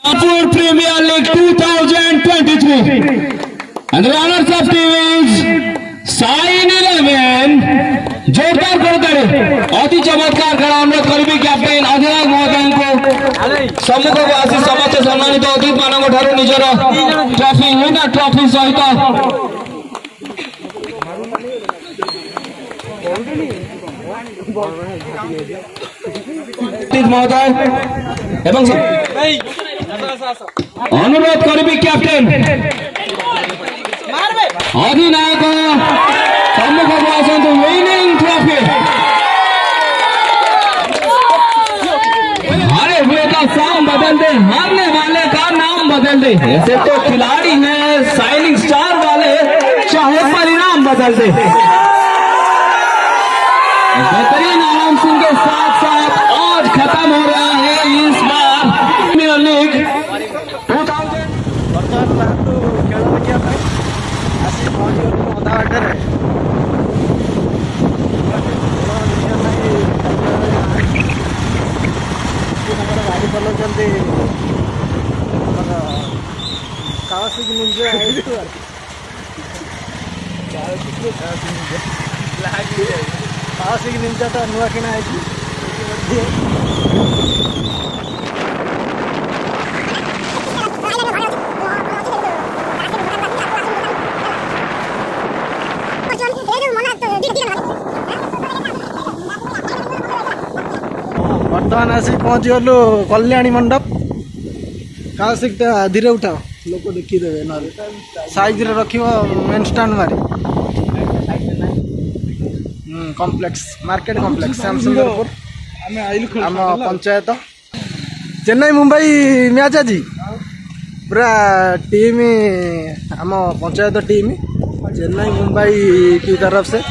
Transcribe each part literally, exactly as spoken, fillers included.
Premier League twenty twenty-three. And the runners of team is Sain eleven. जोरदार करतारे अति चमत्कार खेल अनुरोध करी कैप्टेन अधिनायक महोदय को सम्मुख को आसी समस्त सम्मानित अतिथि मानक ठारू निजर ट्रॉफी विनर ट्रॉफी सहित महोदय एवं अनुरोध करी कैप्टेन अधिनायक सम्मुख को आसतु विनिंग ट्रॉफी हारे हुए का नाम बदल दे, हारने वाले का नाम बदल दे। ऐसे तो खिलाड़ी हैं शाइनिंग स्टार वाले, चाहे परिणाम बदल दे। बेहतरीन अनाउंसिंग के साथ साथ आज खत्म हो रहा है इस बार प्रीमियर लीग कावासाकी निंजा तो नुआ किना आइछि बर्तमान आसी पहुँची गलु कल्याणी मंडप। कावासाकी धीरे उठाओ लोक देखीदेवे ना साइज रे रखिबो मेन स्टैंड मारी कॉम्प्लेक्स मार्केट कॉम्प्लेक्स श्यामसुंदरपुर आम पंचायत चेन्नई मुंबई मैच आज पूरा टीम आम पंचायत टीम चेन्नई मुंबई की तरफ से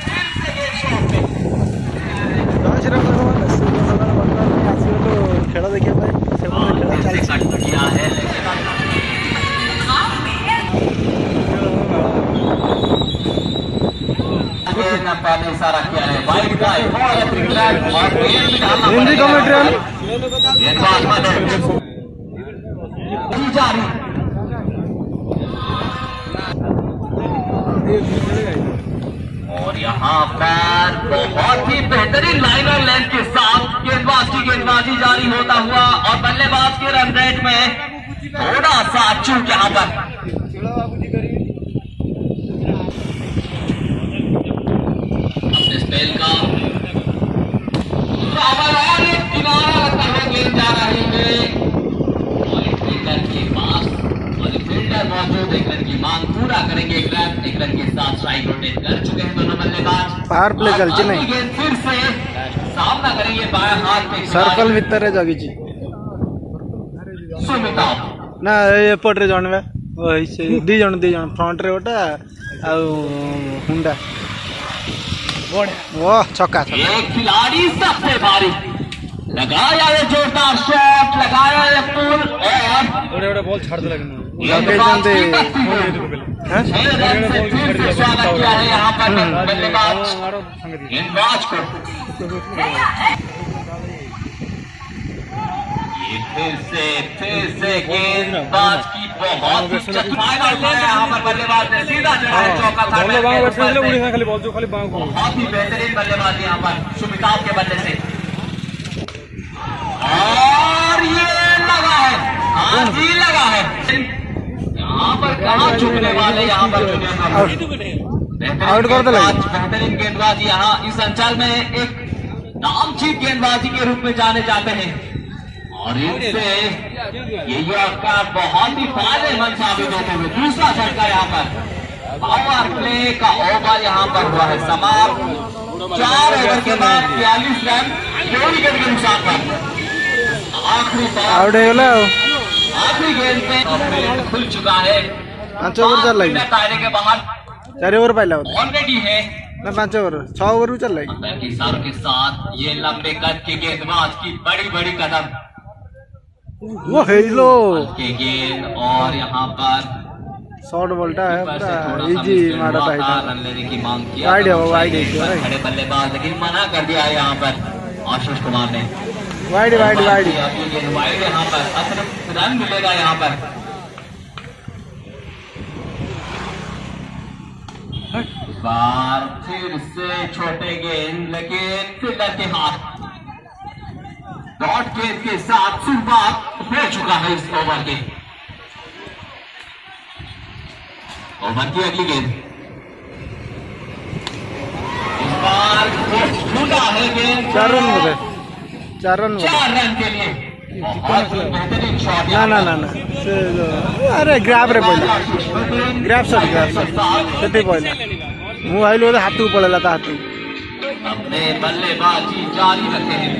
खेल देखा पहले इशारा किया है वाइड का हिंदी कमेंट्री और यहाँ पर बहुत ही बेहतरीन लाइन और लेंथ के साथ गेंदबाज की गेंदबाजी जारी होता हुआ और बल्लेबाज के रन रेट में थोड़ा सा चूक यहाँ पर स्पेल का और एक किनारा लगता है गेंद जा रही है और एक फील्डर के पास और एक फील्डर मौजूद एक रन की मांग पूरा करेंगे। एक रन एक रन के साथ स्ट्राइक रोटेट कर चुके हैं दोनों बल्लेबाज। पावर प्ले चलती नहीं गेंद फिर से सामना करेंगे बाएं हाथ के सर्कल भीतर रे जगी जी सुमिता ना एपट रे जणवे ओइ से दी जण दी जण फ्रंट रे ओटा आ हुंडा वाह छक्का एक खिलाड़ी सबसे भारी लगाया ये जोरदार शॉट लगाया ये पुल और ओडे बॉल छाड़ दे लगन लोकेशन दे हैं स्वागत किया है यहां पर बल्लेबाज गेंदबाज को ये फिर से फिर से गेंदबाज की बहुत ही फाइनल है यहां पर बल्लेबाज ने सीधा चढ़ाया चौका था खाली बॉल जो खाली बांग बहुत ही बेहतरीन बल्लेबाजी यहां पर सुमिताव के बल्ले से और ये लगा है हाँ जी लगा है यहाँ पर कहाँ चुकने वाले यहाँ पर आउट कर दे बेहतरीन गेंदबाजी यहाँ इस अंचल में एक नामचीन गेंदबाजी के रूप में जाने जाते हैं और इससे ये यॉर्कर बहुत ही फायदेमंद साबित होते हुए दूसरा झटका यहाँ पर पावर प्ले का ओवर यहाँ पर हुआ है समाप्त। चार ओवर के बाद बयालीस रन दो विकेट के नुकसान पर आखिरी आउट है आखिरी गेंद पे खुल चुका है पांच ओवर चल रही दायरे के बाहर चार ओवर पहला ऑलरेडी है ना पांच ओवर छह ओवर भी चल रही इशारों के साथ ये लंबे कद के गेंदबाज की बड़ी बड़ी कदम वो हेलो के गेंद और यहाँ पर शॉर्ट बोल्टा है पूरा इजी मारा था रन लेने की मांग किया वाइड है वाइड है खड़े बल्लेबाज लेकिन मना कर दिया यहाँ पर आशीष कुमार ने वाइड वाइड वाइड वाइड यहाँ पर रन मिलेगा यहाँ पर। इस बार फिर से छोटे गेंद, लेकिन फील्डर के हाथ। डॉट गेंद के साथ शुरुआत हो चुका है इस ओवर के। ओवर की अगली गेंद, इस बार छूटा है गेंद। चार रन हो गए, चार रन चार रन के लिए बहुत ही बेहतरीन शॉट। ना ना ना ना से अरे ग्राफ रे पहले ग्राफ शॉट ग्राफ शॉट सेठी पहले मु आइल बोले हाथ को पड़ेला ता हाथ अपने बल्लेबाजी जारी रखे हैं।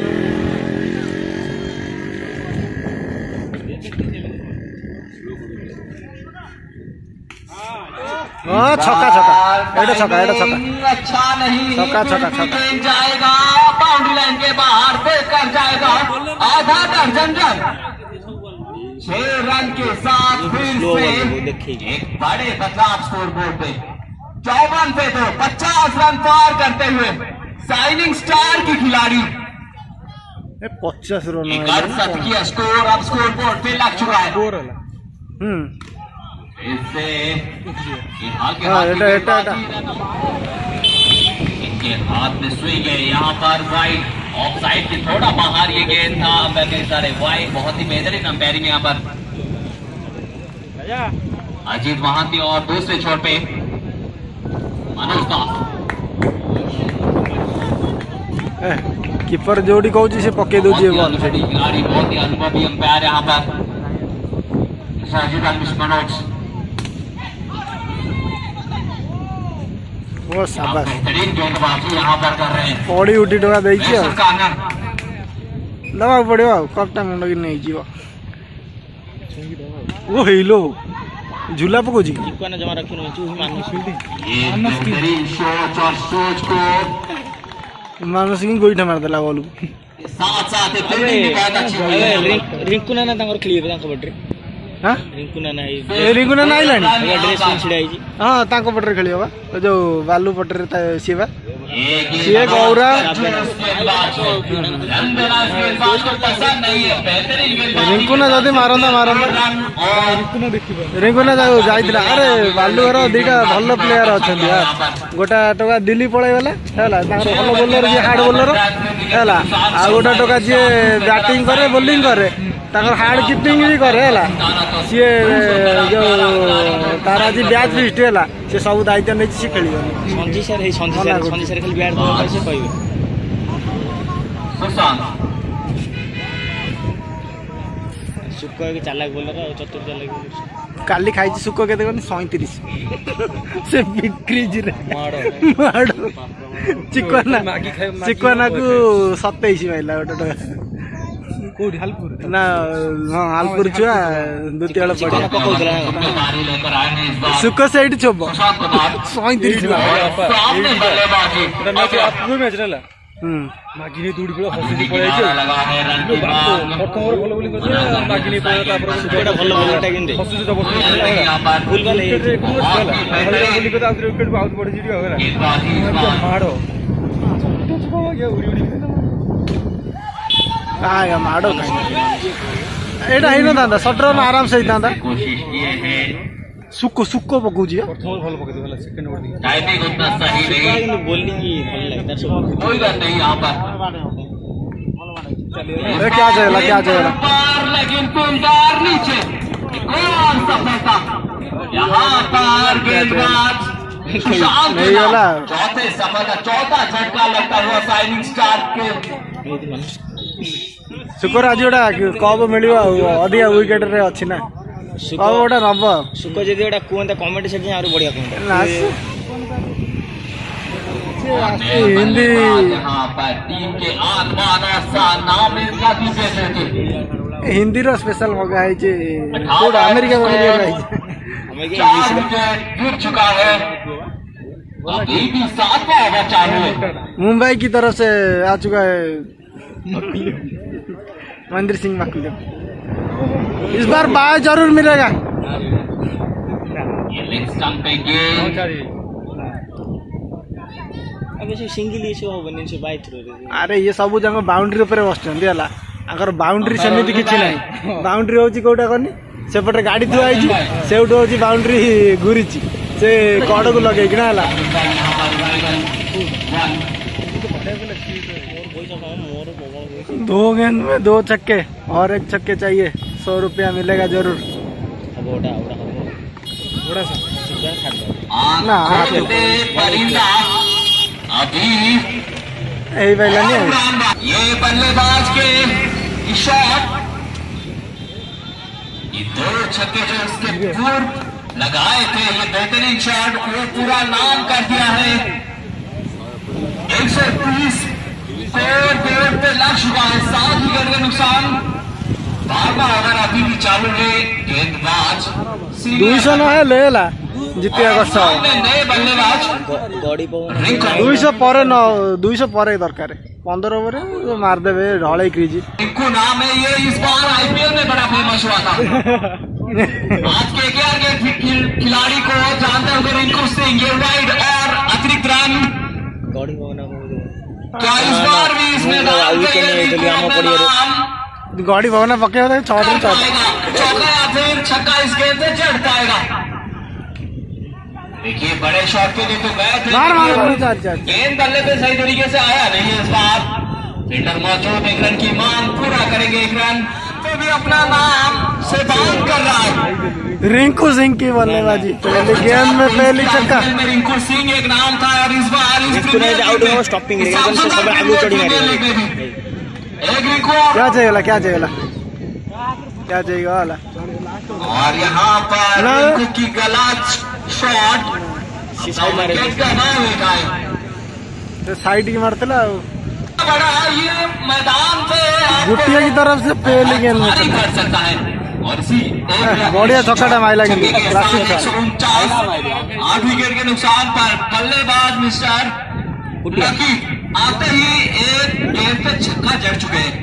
हां छक्का छक्का एटा छक्का एटा छक्का अच्छा नहीं, छक्का छक्का छक्का जाएगा बाउंड्री लाइन के बाहर, देकर जाएगा आधा दर्जन रन। छह रन के साथ फिर से एक बड़े बदलाव स्कोर बोर्ड पे। चौवन पे तो पचास रन पार करते हुए साइनिंग स्टार की खिलाड़ी पचास रन अड़सठ की स्कोर अब स्कोर बोर्ड पे लग चुका है। हम्म इससे इनके हाथ में स्विंग है यहाँ पर वाइड, ऑफ साइड के थोड़ा बाहर ये गेंद था। अंपायर सारे वाइड, बहुत ही बेहतरीन अंपायरिंग यहाँ पर अजीत महांती। और दूसरे छोर पे मनोज दास। कीपर जोड़ी कहूँ से पके दौजी खिलाड़ी, बहुत ही अनुभवी अंपायर यहाँ पर मनोज। वो शाबाश बेहतरीन गेंदबाजी यहाँ पर कर रहे हैं। पड़ी उठी टका दे दबा पड़ो कपटा मुंड की नहीं जीव वो हिलो झूला पकोजी जमा रखी मानस की गोईठा मारदेला बोलू साथ साथ रिंकू नाना तांकर खेलिए बटे हां रिंकू नाना ए रिंकू नाना आइलानी ड्रेस में छिड़ा आइजी हां ताको पटरे खेलियो बा जो बालू पटरे ता सीबा सीए गौरा रिंकू ना जदि मारंदा मारंदा रिंकू ना जाइतिला अरे बालू घर दीटा भल प्लेयर अछंती यार गोटा टका दिल्ली पळाई गला हैला ताकर भल बोलर जे हार्ड बोलर हैला आ गोटा टका जे बैटिंग करे बॉलिंग करे ताकर हार्ड कीपिंग भी करे हैला सीए जो तारा जी बैच लिस्ट हैला से सब दायित्व नै सी खेलियो संजी सर हे संजी सर संजी सर खाली बैट दो से कहबे सुक्को के चालाक बोलर और चतुर चालाक काली खाई सुक्को के देखो सैंतीस से बिक्री रे माड़ो माड़ो चिकना चिकना को सत्ताईस माइला गोटे कोडी हालपुर ना हां हालपुर छुआ द्वितीय वाला पड़े पकोदला सुक्को से एटी चोब सैंतीस सामने बल्लेबाजी मैच आपको मैच रहला हम्म मागिनी दूडी बेला हसी पड़े छै लगा है रन की मांग। प्रथम ओवर भलो बोलिंग करछे मागिनी पड़े तापर सेटा भलो बोलरटा किंदे हसी तो बोल यहाँ पर भूल गले बेहतरीन बोलिंग करता विकेट पे आउट पड़े जीडी होगला गेंदबाजी इस बार मारो ये उड़ी उड़ी आया माडो एटा हिनो दादा सटर में आराम से दादा कोशिश किए हैं। सुक्को सुक्को पकुजी प्रथम ओवर भलो पके देला सेकंड ओवर दी टाइमिंग उतना सही नहीं, बोलिंग ही भल लगता सब कोई बात नहीं यहाँ पर ए क्या जाएला क्या जाएला पर लेकिन कुंदार नीचे कौन सफलता यहाँ पर गेंदबाज सुशांत नहीं वाला चौथे समय का चौथा झटका लगता हुआ साइनिंग स्टार के सुकर आज गोटा कप मिलियो अधिका विकेट रे अछि ना कप गोटा नब सुको जदी गोटा कोनता कमेंट सेक्शन आरो बढ़िया कोनता ना हिंदी यहाँ पर टीम के आत्मान सा नाम इसका विजय थे हिंदी रो स्पेशल मगा है जे कोड अमेरिका में मिलियो है चार विकेट गिर चुका है। अभी भी सातवां ओवर चालू है। मुंबई की तरफ से आ चुका है महेंद्र सिंह माकुलिया। इस बार बाय जरूर मिलेगा। ये लेग स्टंप पे गेंद अबे से सिंगल इशू हो बने से बाय थ्रो अरे ये सब जगह बाउंड्री ऊपर बसचंदी हला आगर बाउंड्री सेमती किसी ना बाउंड्री हूँ कौटा कहनी सेपटे गाड़ी थुआ से हूँ बाउंड्री घूरी से कड़ को लगे है दो गेंद में दो छक्के और एक छक्के चाहिए सौ रुपया मिलेगा जरूर ना अभी यही पहला नहीं है। ये बल्लेबाज के शॉट ये दो छक्के जो इसके पूर्व लगाए थे ये बेहतरीन शॉट वो पूरा नाम कर दिया है। एक सौ तीस स्कोर बोर्ड पे लग चुका है सात विकेट का नुकसान। बारहवां ओवर अभी भी चालू है। गेंदबाज दुईश न है लेला जितिया कष्ट नए बल्लेबाज दुईश पर न दुईश पर दरकार पंद्रह ओवर मारदेवे ढले क्रीज रिंकू नाम है ये इस बार आईपीएल में बड़ा फेमस हुआ था। आज के ग्यारह के खिलाड़ी को जानते होंगे रिंकू सिंह ये वाइड और अतिरिक्त रन क्या इस बार भी इसमें गाड़ी भवना पके होते चौधरी चौका या फिर छक्का इस गेंद से चढ़ पाएगा। देखिए बड़े शॉट के लिए तो गए थे गेंद बल्ले पे सही तरीके से आया नहीं है इस बार। फील्डर मौजूद एक रन की मांग पूरा करेंगे एक रन तो भी अपना नाम से बात कर रहा है। रिंकू सिंह की बल्लेबाजी पहली गेंद में पहली छक्का रिंकू सिंह एक नाम था और इस बार स्टॉपिंग क्या चाहिए क्या चाहिए क्या चाहिए वाला और यहाँ पर रिंकू की गलत शॉट साइड की मारते ला बड़ा ये मैदान पे गुटिया की तरफ से पहली गेंद में कर सकता है और इसी बढ़िया छक्का माइला आठ विकेट के नुकसान पर बल्लेबाज मिस्टर लकी आते ही एक गेंद पे छक्का जड़ चुके हैं।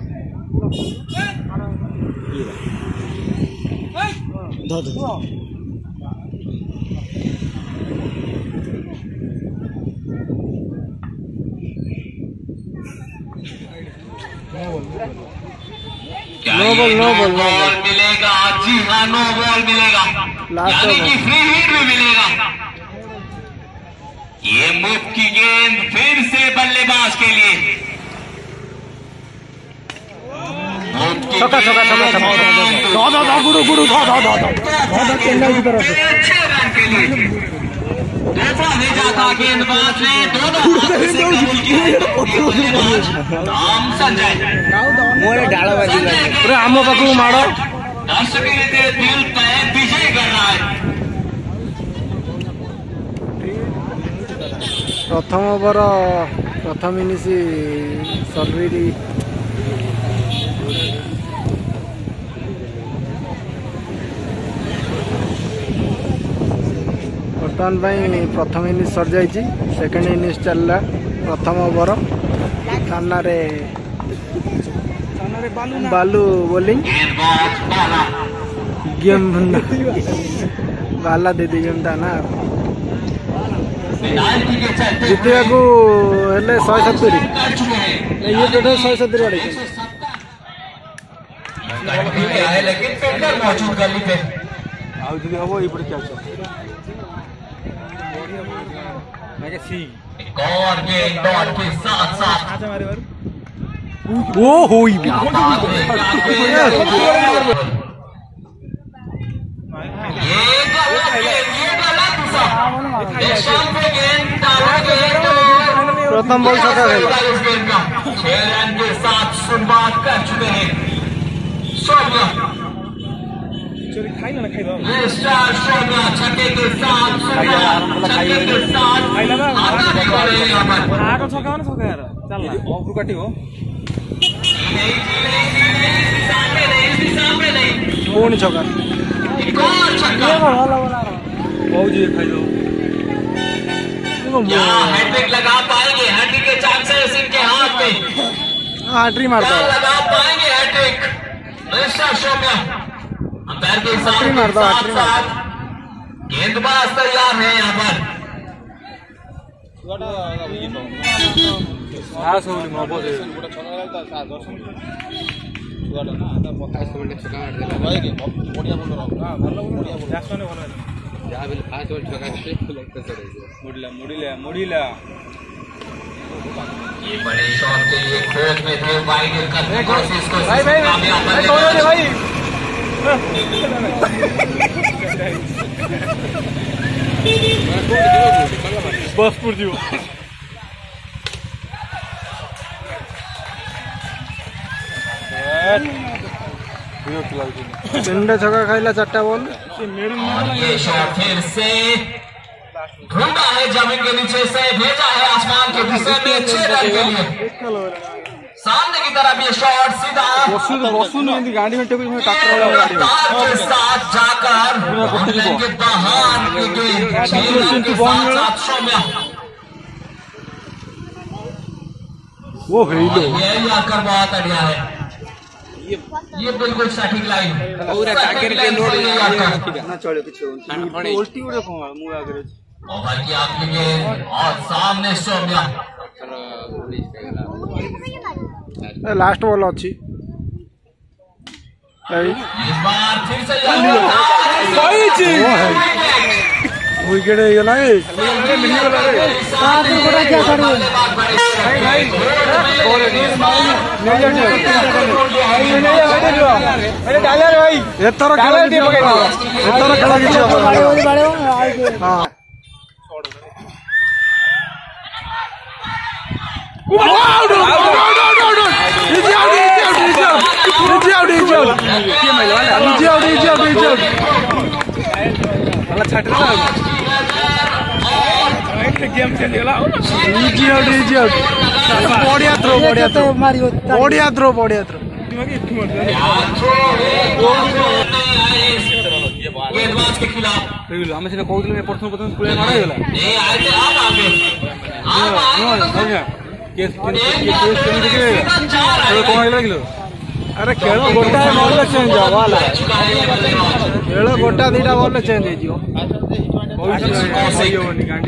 No ball no ball no ball मिलेगा जी हाँ नो बॉल मिलेगा यानी कि फ्री हिट भी मिलेगा। ये मुफ्त की गेंद फिर से बल्लेबाज के लिए छक्का छक्का छक्का छक्का गुरु गुरु चेन्नई की तरफ से अच्छे रन के लिए तोहफा भेजा था गेंदबाज ने दोनों नाम संजय पूरे आम पाखु माड़ दर्शक दिल पे विजय कर रहा है। प्रथम ओवर प्रथम इनिंग सर्वी बर्तमान प्रथम इनिंग सर जाइए सेकेंड इनिंग चलला प्रथम ओवर सामना रे बालू बोलिंग गेम बाला दीदी गेम था ना जितने को हेले शहे सतुरी ये टोटल शहे सतुरी वाले लेकिन पेंटर मौजूद गली पे आउ जदी हबो ई पड़े क्या एक और गेंदबाज के साथ साथ वो हुई भी ये प्रथम बॉल छक्का खेला छह रन के साथ शुरुआत कर चुके हैं सौम्या छक्के के साथ छक्के के साथ पुणी छक्का हैट्रिक लगा पाएंगे हैट्रिक के चांसेस इनके हाथ में हाट्री मारता है लगा पाएंगे हैट्रिक मिस्टर सौम्या अंपायर के साथ साथ गेंदबाज तैयार है यहाँ पर ये बड़े शॉट के लिए खोज में थे, वाइड करने की कोशिश को कामयाब भाई बसपुर जीव तीनटा छक्का खाइला चारटा बॉल। ये शॉट फिर से ढूंढा है जमीन के नीचे से, भेजा है आसमान के दिशा में छह रन के लिए। सामने की तरफ ये शॉट सीधा गाड़ी में के साथ जाकर के बहान के गेंद वो हेलो ये आकर बहुत बढ़िया है, ये बिल्कुल सटीक लाइन पूरा टारगेट के नोट ना चले किछु उल्टी उड़े कोमा मु आगे ओवर की आपकी गेंद और सामने सौम्या। लास्ट बॉल अच्छी इस बार फिर से विकेट हो गला क्या करू एथर खेल एथर खेल किसी हाँ बढ़िया थ्रो बढ़िया थ्रो बढ़िया थ्रो बढ़िया थ्रो गेंदबाज के खिलाफ हमें सीना कहूँ प्रथम प्रथम प्लेयर मारा गला नहीं आए थे आप आगे केस कौन लगिलो अरे खेल गोटा बॉल चेंज हवाला खेल गोटा दीटा बॉल चेंज हो गांडी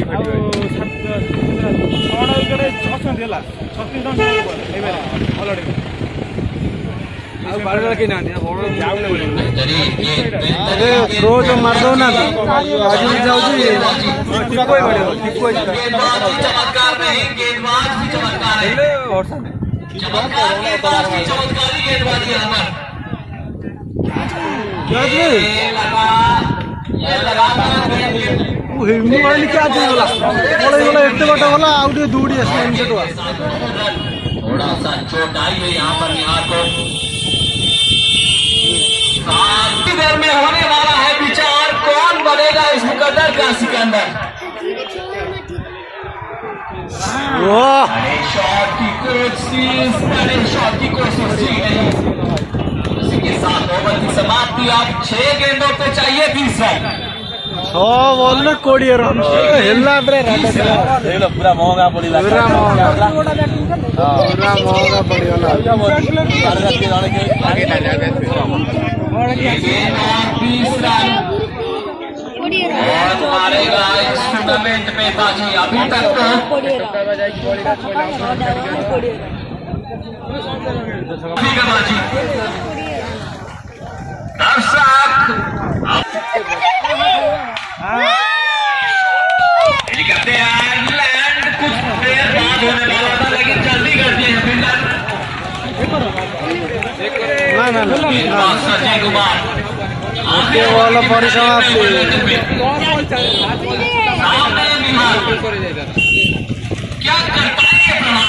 थ्रो जो मार दो ना आज भी जाऊ चमत्कार नहीं, गेंदबाज भी चमत्कार है, चमत्कारी गेंदबाजी यहाँ मोबाइल क्या गला गला एत बट गला आउटे दौड़ी आस थोड़ा सा चोट आई है यहाँ पर निहार को। काफी देर में होने वाला है विचार, कौन बनेगा इस मुकद्दर का सिकंदर। बड़े शॉट की कोशिश बड़े शॉट की कोशिश थी नहीं। इसी के साथ ओवर की समाप्ति। अब छह गेंदों पे चाहिए बीस रन। छह बॉल में कोड़े रन हेला पूरा महंगा पड़ी पूरा महंगा पूरा महंगा पड़ीगला बीस रन और मारेगा इस टूर्नामेंट में बाजी। अभी तक तो बाजी दर्शक हेलीकॉप्टर लैंड कुछ देर बाद होने वाला था, लेकिन जल्दी कर दिए हैं फील्डर ना ना ना संजय कुमार। ओके वाला परिसमाप्ति सामने निहार क्या कर पाएंगे प्रहार।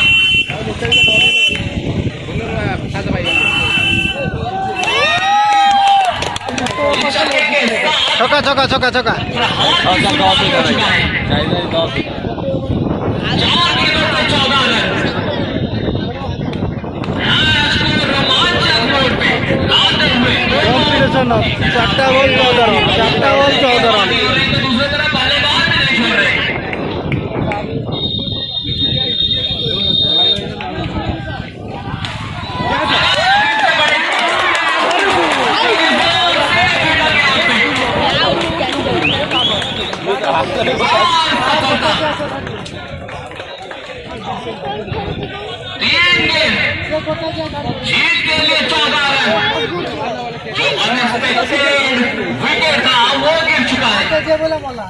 छक्का छक्का छक्का छक्का कॉम्बिनेशन चारटा बॉल चौदह रन चारटा बॉल चौदह रन दूसरी तरफ बल्लेबाज भी नहीं छोड़ रहे। तीन गेंद जीत के के लिए चौदह रन। अनएक्सपेक्टेड विकेट था वो गिर चुका है।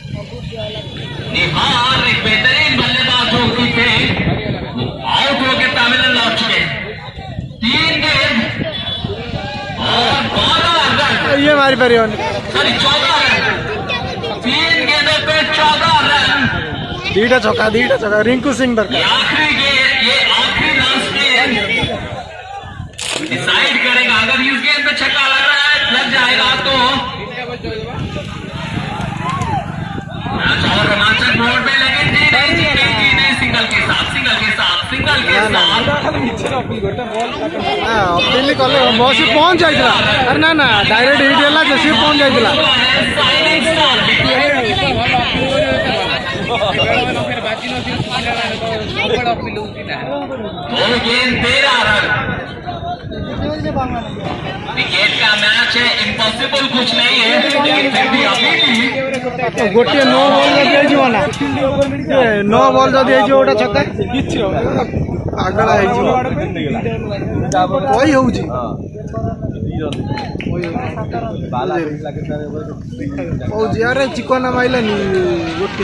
निहार एक बेहतरीन बल्लेबाज जो की थे आउट होकर तमिलनाडु लौट चुके। तीन गेंद और बारह रन, ये मारी पारी सॉरी चौदह रन, तीन गेंदों पे चौदह रन। दीटा छक्का दीटा छक्का रिंकू सिंह दरकार। आखिरी गेंद, ये आखिरी लास्ट गेंद डिसाइड करेगा। अगर इस गेंद पे छक्का लग रहा है लग जाएगा तो मैच और रोमांचक मोड में, लेकिन जी नहीं जी नहीं जी नहीं सिंगल के साथ सिंगल के साथ सिंगल के साथ दिल्ली कले बस पहुंच जाइला। अरे ना ना डायरेक्ट हिट है जे सी पहुंच जाइला। दो गेंद तेरह रन। विकेट का मैच है, इम्पॉसिबल कुछ नहीं है, लेकिन फिर भी अभी भी गोटे नो बॉल जदि हो ना नो बॉल जदि हो गोटे छक्का पागल कही होउची। अरे चिकना माइलानी गोटे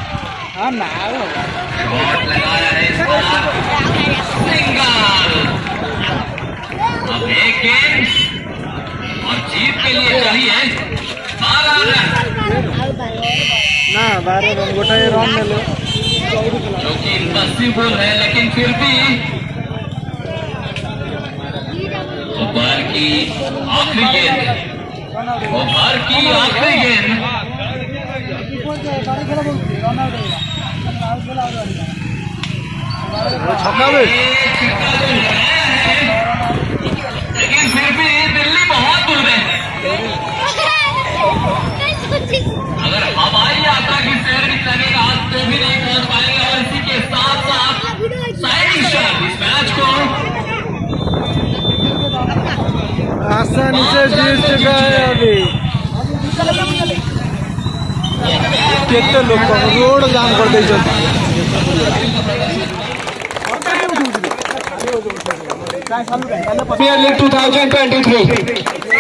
शॉट लगाया है इस बार, सिंगल। अब एक गेंद और जीत के लिए चाहिए बारह रन। ना बारह रन गोटे रन ले जो कि इम्पॉसिबल है, लेकिन फिर भी ओवर की आखिरी गेंद, ओवर की आखिरी गेंद। छक्का भी, लेकिन फिर भी दिल्ली बहुत दूर है। अगर हवाई यात्रा की सर्विस लगेगा तो भी नहीं पहुंच पाएंगे। और इसी के साथ साथ साइनिंग शॉट इस मैच को आसानी से जीत चुका है। अभी केते लोग रोड जाम कर दे premier league two thousand twenty three.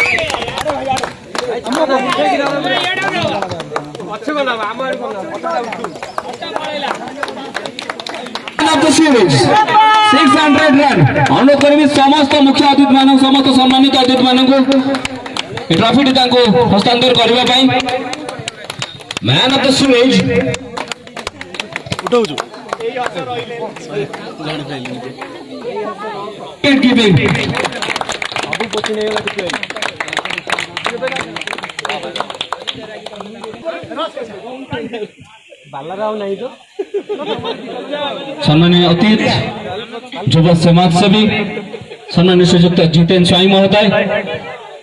Six hundred run अनुरोध करी समस्त मुख्य अतिथि मान समस्त सम्मानित अतिथि मान ट्रॉफी हस्तांतर करने मैन ऑफ द सीरीज सम्मानीय अतिथि युवा समाज सेवी सम्मानीय श्रीयुक्त जितेन स्वाई महोदय,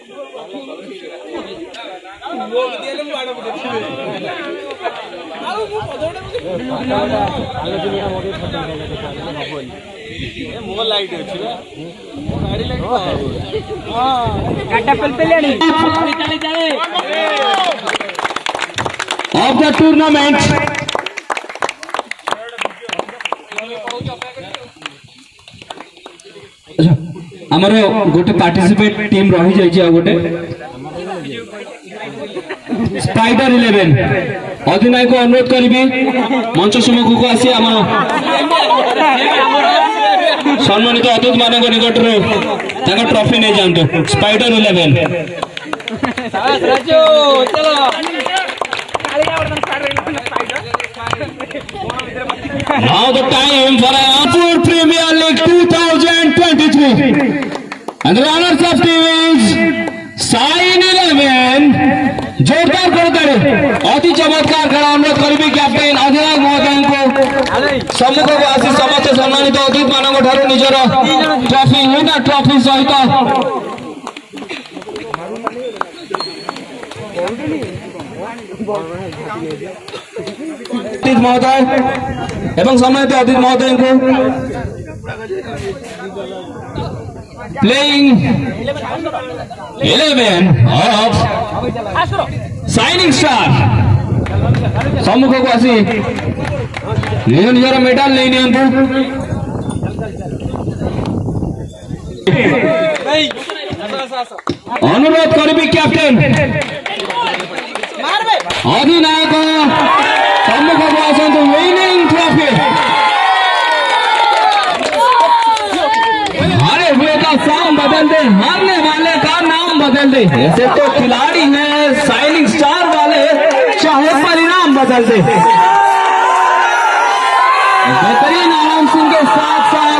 of the tournament आमर गोटे पार्टिसिपेट टीम रही जाइए। गोटे स्पाइडर इलेवन अधिनायक को अनुरोध करी मंच सम्मुख को आसी आम सम्मानित अतिथि मान निकट ट्रॉफी नहीं जातु। Spider eleven now the time for Ampur Premier League twenty twenty-three and the runners of team is Sain eleven। जोरदार करते अति चमत्कार खेल अनुरोध करी कैप्टेन अधिनायक महोदय को सम्मुख को आसी समस्त सम्मानित अतिथि मान निजर ट्रॉफी विनर ट्रॉफी सहित अतिथि महोदय एवं सम्मानित अतिथि महोदय को playing eleven of shining star सम्मुख को आसी निज निजर मेडल नहीं नियंतु अनुरोध करी कैप्टेन अधिनायक सम्मुख आसतु विनिंग ट्रॉफी हारे हुए का नाम बदल दे, हारने वाले का नाम बदल दे। ऐसे तो खिलाड़ी हैं शाइनिंग स्टार वाले, चाहे परिणाम बदल दे। बेहतरीन अनाउंसिंग के साथ साथ